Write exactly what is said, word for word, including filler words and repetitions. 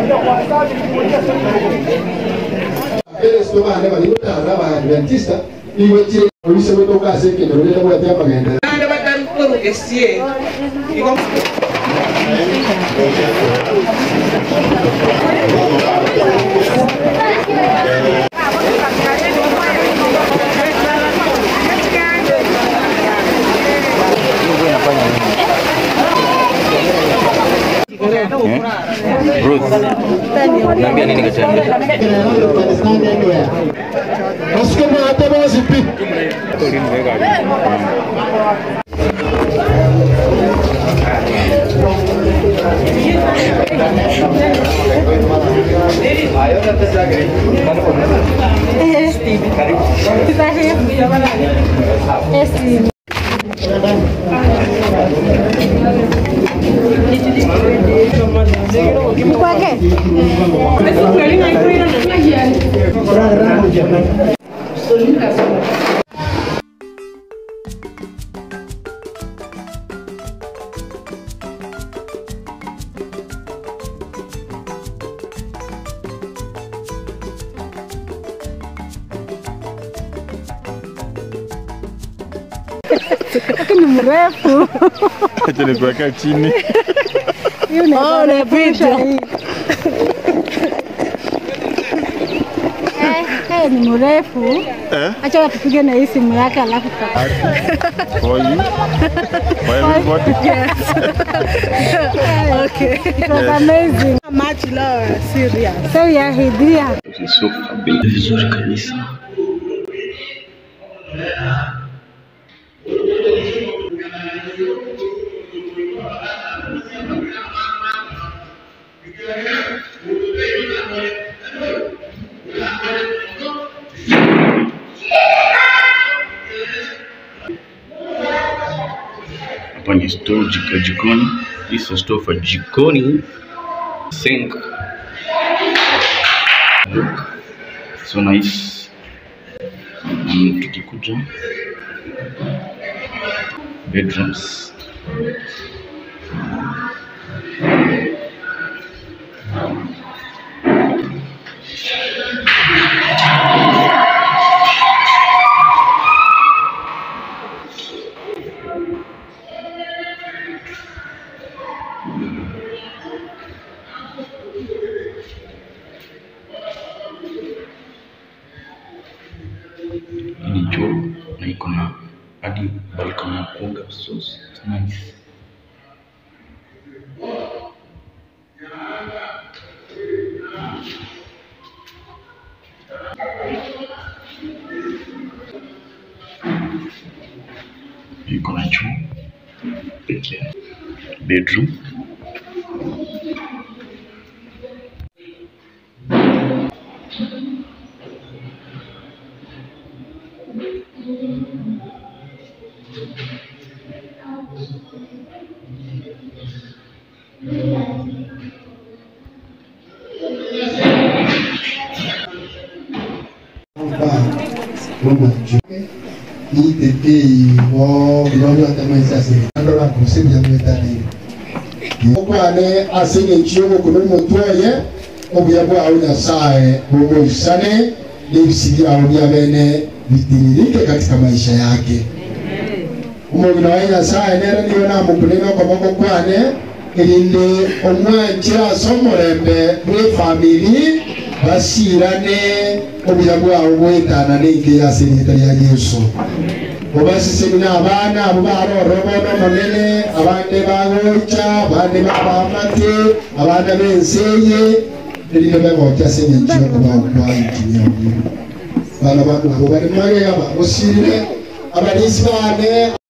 Esto va a levantar la barra adventista y voy a decir, hoy se me toca hacer que no le voy a tener para ganar. Anda va a dar todo que sí. Y vamos. Ruth, naambia nini kachana? Usikome hata basi pi. Ayo kita sagri. Esti. ¿Cuál qué? Ni mrefu. Acha nikuweka chini. Oh, na picha. Eh, eh ni mrefu. Eh? Acha tupige na hii simu yake alafu tuta. For you? For everybody? Yes. Okay. It was amazing. Much love, serious. So yeah, he did. It's so vizuri kabisa. Hapa ni store jiko jikoni. This is a store for jikoni. Sink. Look, so nice. Um, tukikuja bedrooms. Ini choo na iko na hadi balcony ya kuoga, so it's nice. Iko na choo pekee. Bedroom. Ni tete wo biloyo atamaiza sisi ndo la kusema metani okwane asinge chiyogo kuno mutwaye obuyabo awunya sae bobo isane nebisigi awunya bene bitiririke katika maisha yake umugina wanya sae nera niyo na mukuneno komoko kwane elinde omwanjira somorembe bwe family basirane obuyabo awubwetana n'inge yasenetari ya Yesu obasi semina abana abo barorobono monene abande bagocha abande babamate abanda benseye elinde bagocha senye nchiro kwa ikinyo bana bantu abo bari mage aba osirire abalisi bane